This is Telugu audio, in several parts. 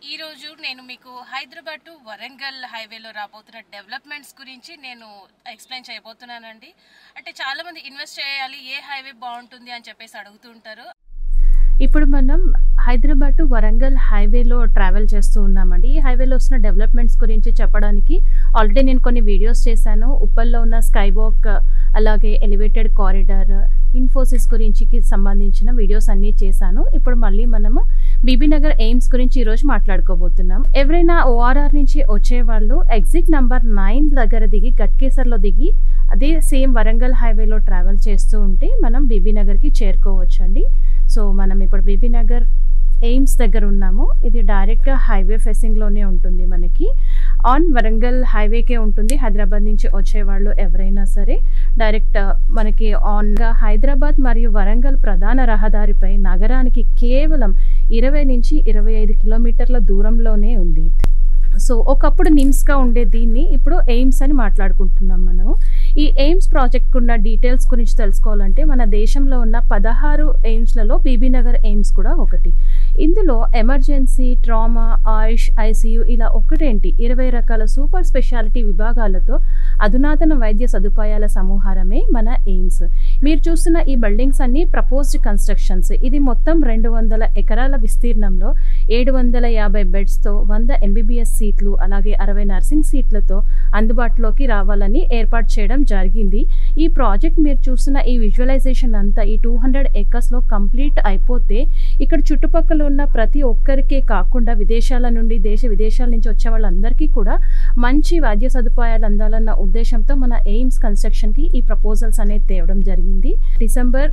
ఈ రోజు నేను మీకు హైదరాబాద్ టు వరంగల్ హైవేలో రాబోతున్న డెవలప్మెంట్స్ గురించి నేను ఎక్స్ప్లెయిన్ చేయబోతున్నానండి. అంటే చాలా మంది ఇన్వెస్ట్ చేయాలి, ఏ హైవే బాగుంటుంది అని చెప్పేసి అడుగుతుంటారు. ఇప్పుడు మనం హైదరాబాద్ టు వరంగల్ హైవేలో ట్రావెల్ చేస్తూ ఉన్నామండి. ఈ హైవేలో వస్తున్న డెవలప్మెంట్స్ గురించి చెప్పడానికి ఆల్రెడీ నేను కొన్ని వీడియోస్ చేశాను. ఉప్పల్లో ఉన్న స్కై వాక్, అలాగే ఎలివేటెడ్ కారిడార్, ఇన్ఫోసిస్ గురించి సంబంధించిన వీడియోస్ అన్నీ చేశాను. ఇప్పుడు మళ్ళీ మనము బీబీనగర్ ఎయిమ్స్ గురించి ఈరోజు మాట్లాడుకోబోతున్నాం. ఎవరైనా ఓఆర్ఆర్ నుంచి వచ్చేవాళ్ళు ఎగ్జిట్ నెంబర్ 9 దగ్గర దిగి గట్కేసర్లో దిగి అదే సేమ్ వరంగల్ హైవేలో ట్రావెల్ చేస్తూ ఉంటే మనం బీబీనగర్కి చేరుకోవచ్చండి. సో మనం ఇప్పుడు బీబీనగర్ ఎయిమ్స్ దగ్గర ఉన్నాము. ఇది డైరెక్ట్గా హైవే ఫేసింగ్లోనే ఉంటుంది, మనకి ఆన్ వరంగల్ హైవేకే ఉంటుంది. హైదరాబాద్ నుంచి వచ్చేవాళ్ళు ఎవరైనా సరే డైరెక్ట్ మనకి ఆన్గా హైదరాబాద్ మరియు వరంగల్ ప్రధాన రహదారిపై నగరానికి కేవలం 20 నుంచి 25 కిలోమీటర్ల దూరంలోనే ఉంది. సో ఒకప్పుడు నిమ్స్గా ఉండే దీన్ని ఇప్పుడు ఎయిమ్స్ అని మాట్లాడుకుంటున్నాం మనము. ఈ ఎయిమ్స్ ప్రాజెక్ట్కు ఉన్న డీటెయిల్స్ గురించి తెలుసుకోవాలంటే మన దేశంలో ఉన్న 16 ఎయిమ్స్లలో బీబీనగర్ ఎయిమ్స్ కూడా ఒకటి. ఇందులో ఎమర్జెన్సీ, ట్రామా, ఆయుష్, ఐసీయూ ఇలా ఒకటేంటి 20 రకాల సూపర్ స్పెషాలిటీ విభాగాలతో అధునాతన వైద్య సదుపాయాల సమాహారమే మన ఎయిమ్స్. మీరు చూస్తున్న ఈ బిల్డింగ్స్ అన్నీ ప్రపోజ్డ్ కన్స్ట్రక్షన్స్. ఇది మొత్తం 200 ఎకరాల విస్తీర్ణంలో 750 బెడ్స్తో 100 ఎంబీబీఎస్ సీట్లు అలాగే 60 నర్సింగ్ సీట్లతో అందుబాటులోకి రావాలని ఏర్పాటు చేయడం జరిగింది. ఈ ప్రాజెక్ట్ మీరు చూస్తున్న ఈ విజువలైజేషన్ అంతా ఈ 200 ఏకర్స్లో కంప్లీట్ అయిపోతే ఇక్కడ చుట్టుపక్కల ఉన్న ప్రతి ఒక్కరికే కాకుండా విదేశాల నుండి, దేశ విదేశాల నుంచి వచ్చే వాళ్ళందరికీ కూడా మంచి వైద్య సదుపాయాలు అందాలన్న ఉద్దేశంతో మన ఎయిమ్స్ కన్స్ట్రక్షన్కి ఈ ప్రపోజల్స్ అనేది తేవడం జరిగింది. డిసెంబర్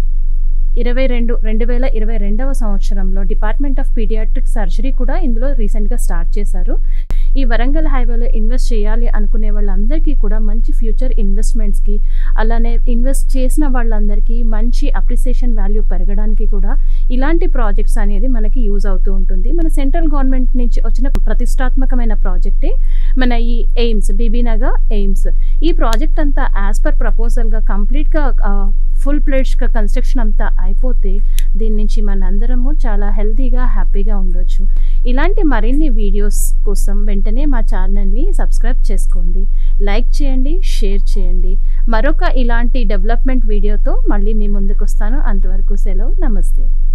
2022 సంవత్సరంలో డిపార్ట్మెంట్ ఆఫ్ పీడియాట్రిక్ సర్జరీ కూడా ఇందులో రీసెంట్గా స్టార్ట్ చేశారు. ఈ వరంగల్ హైవేలో ఇన్వెస్ట్ చేయాలి అనుకునే వాళ్ళందరికీ కూడా మంచి ఫ్యూచర్ ఇన్వెస్ట్మెంట్స్కి, అలానే ఇన్వెస్ట్ చేసిన వాళ్ళందరికీ మంచి అప్రిసియేషన్ వాల్యూ పెరగడానికి కూడా ఇలాంటి ప్రాజెక్ట్స్ అనేది మనకి యూజ్ అవుతూ ఉంటుంది. మన సెంట్రల్ గవర్నమెంట్ నుంచి వచ్చిన ప్రతిష్టాత్మకమైన ప్రాజెక్టే మన ఈ ఎయిమ్స్, బీబీనగర్ ఎయిమ్స్. ఈ ప్రాజెక్ట్ అంతా యాజ్ పర్ ప్రపోజల్గా కంప్లీట్గా ఫుల్ ప్లేడ్స్గా కన్స్ట్రక్షన్ అంతా అయిపోతే దీని నుంచి మనందరము చాలా హెల్తీగా, హ్యాపీగా ఉండొచ్చు. ఇలాంటి మరిన్ని వీడియోస్ కోసం వెంటనే మా ఛానల్ని సబ్స్క్రైబ్ చేసుకోండి, లైక్ చేయండి, షేర్ చేయండి. మరొక ఇలాంటి డెవలప్మెంట్ వీడియోతో మళ్ళీ మీ ముందుకు వస్తాను. అంతవరకు సెలవు, నమస్తే.